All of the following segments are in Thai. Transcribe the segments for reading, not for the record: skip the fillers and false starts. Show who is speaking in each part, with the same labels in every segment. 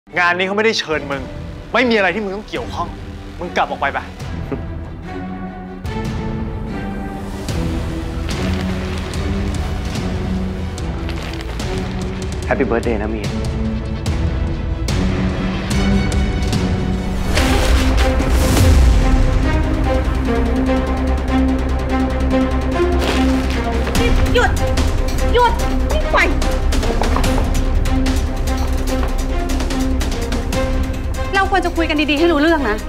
Speaker 1: งานนี้เขาไม่ได้เชิญมึงไม่มีอะไรที่มึงต้องเกี่ยวข้องมึงกลับออกไปไป
Speaker 2: แฮปปี้เบิร์ธเดย์นะมีน
Speaker 3: หยุดนี่ไปเราควรจะคุยกันดีๆให้รู้เรื่องนะ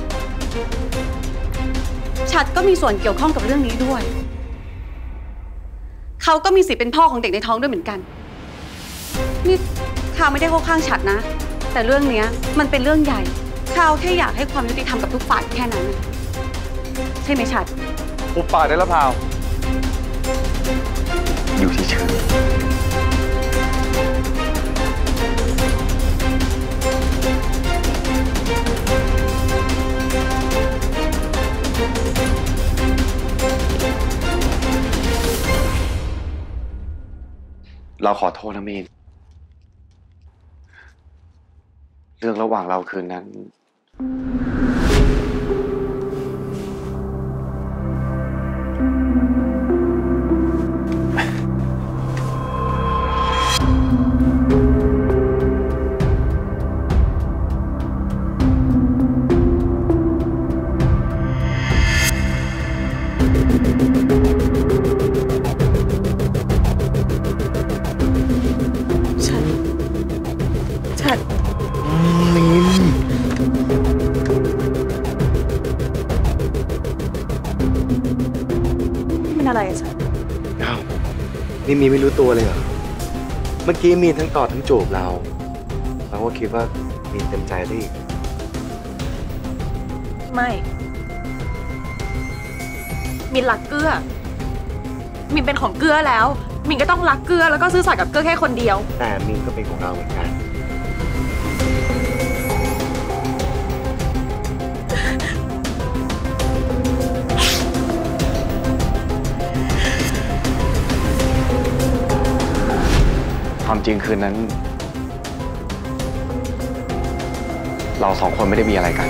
Speaker 3: ชัดก็มีส่วนเกี่ยวข้องกับเรื่องนี้ด้วยเขาก็มีสิทธิ์เป็นพ่อของเด็กในท้องด้วยเหมือนกันนี่ข้าไม่ได้เข้าข้างชัดนะแต่เรื่องนี้มันเป็นเรื่องใหญ่ข้าแค่อยากให้ความยุติธรรมกับทุกฝ่ายแค่นั้นใช่ไหมชัด
Speaker 1: ปุบปากได้แล้วพาว
Speaker 2: อยู่เฉยเราขอโทษนะมีนเรื่องระหว่างเราคืนนั้น
Speaker 3: ชัด
Speaker 2: มีน
Speaker 3: มันอะไรอะชัด
Speaker 2: อ้าวนี่มีนไม่รู้ตัวเลยเหรอเมื่อกี้มีนทั้งกอดทั้งจูบเราก็คิดว่ามีนเต็มใจได้อีก
Speaker 3: ไม่มินรักเกื้อมินเป็นของเกื้อแล้วมินก็ต้องรักเกื้อแล้วก็ซื่อสัตย์กับเกื้อแค่คนเดียว
Speaker 2: แต่มีนก็เป็นของเราเหมือนกันความจริงคืนนั้นเราสองคนไม่ได้มีอะไรกัน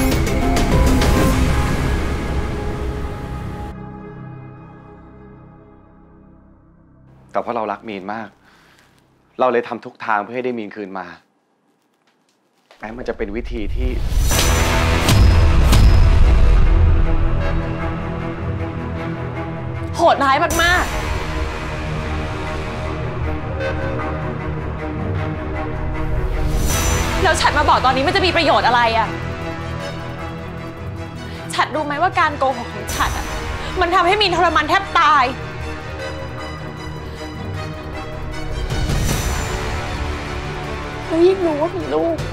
Speaker 2: แต่เพราะเรารักมีนมากเราเลยทำทุกทางเพื่อให้ได้มีนคืนมาแม้มันจะเป็นวิธีที่
Speaker 3: โหดร้ายมากๆแล้วฉัดมาบอกตอนนี้มันจะมีประโยชน์อะไรอะฉัดรู้ไหมว่าการโกหกของฉัดอะมันทำให้มีนทรมานแทบตายแล้วยิ่งรู้ว่ามีลูก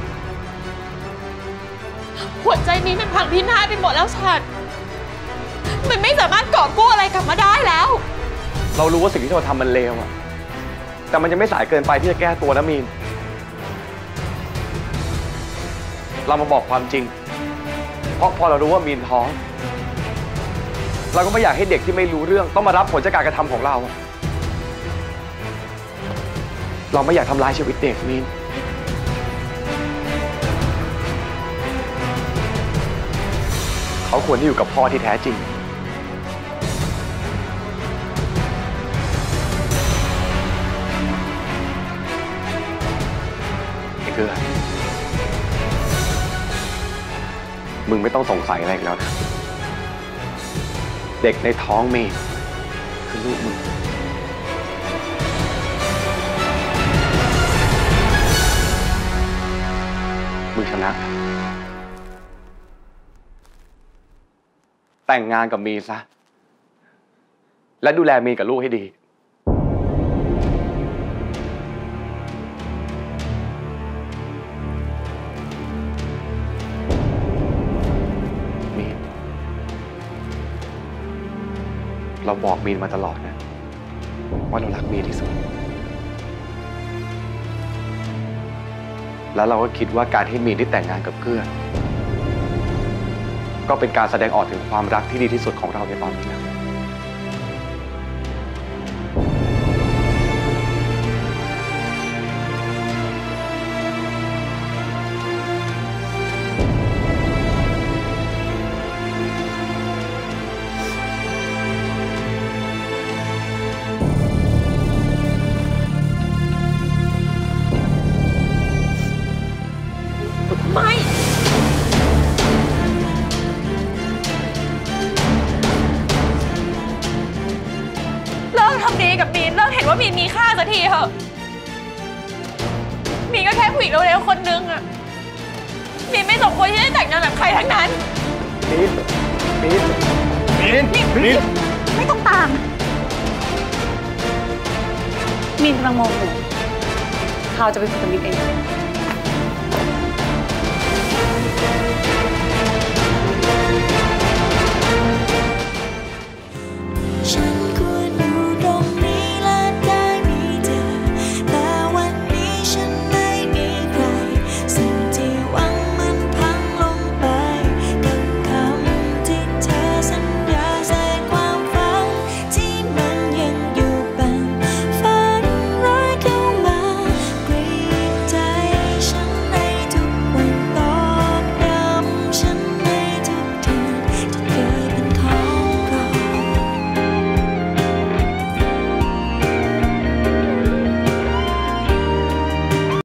Speaker 3: หัวใจนี้มันพังพินาศไปหมดแล้วฉัดมันไม่สามารถกอบกู้อะไรกลับมาได้แล้ว
Speaker 2: เรารู้ว่าสิ่งที่เราทำมันเลวอะแต่มันยังไม่สายเกินไปที่จะแก้ตัวนะมีนเรามาบอกความจริงเพราะพอเรารู้ว่ามีนท้องเราก็ไม่อยากให้เด็กที่ไม่รู้เรื่องต้องมารับผลจากการกระทำของเราเราไม่อยากทำร้ายชีวิตเด็กมีนเขาควรที่อยู่กับพ่อที่แท้จริงไอ้เกื้อมึงไม่ต้องสงสัยอะไรอีกแล้วนะเด็กในท้องมีนคือลูกมึงชนะแต่งงานกับมีซะและดูแลมีกับลูกให้ดีมีนเราบอกมีนมาตลอดนะว่าเรารักมีนที่สุดแล้วเราก็คิดว่าการที่มีนได้แต่งงานกับเกื้อก็เป็นการแสดงออกถึงความรักที่ดีที่สุดของเราในตอนนี้แล้ว
Speaker 4: ว่ามีนมีค่าสักทีเถอะมีนก็แค่ผู้หญิงเร็วๆคนนึงอะมีนไม่สมควรที่จะแต่งงานกับใครทั้งนั้น
Speaker 2: มีน
Speaker 3: ไม่ต้องตาม มีนกำลังโมโหข่าวจะไปคุยกับมินเอง